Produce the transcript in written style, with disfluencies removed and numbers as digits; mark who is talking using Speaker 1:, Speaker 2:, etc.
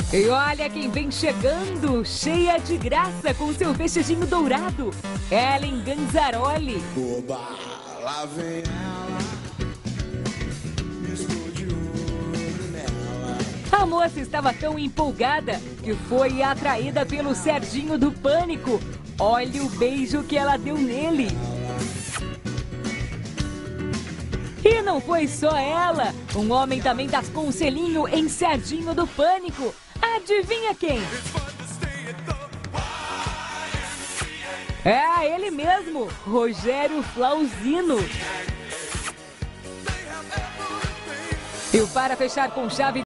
Speaker 1: E olha quem vem chegando, cheia de graça com seu vestidinho dourado. Ellen Ganzaroli.
Speaker 2: Oba, lá vem ela, estou de olho nela.
Speaker 1: A moça estava tão empolgada que foi atraída pelo Serginho do Pânico. Olha o beijo que ela deu nele. E não foi só ela. Um homem também dá conselhinho em Serginho do Pânico. Adivinha quem? É ele mesmo, Rogério Flauzino. E para fechar com chave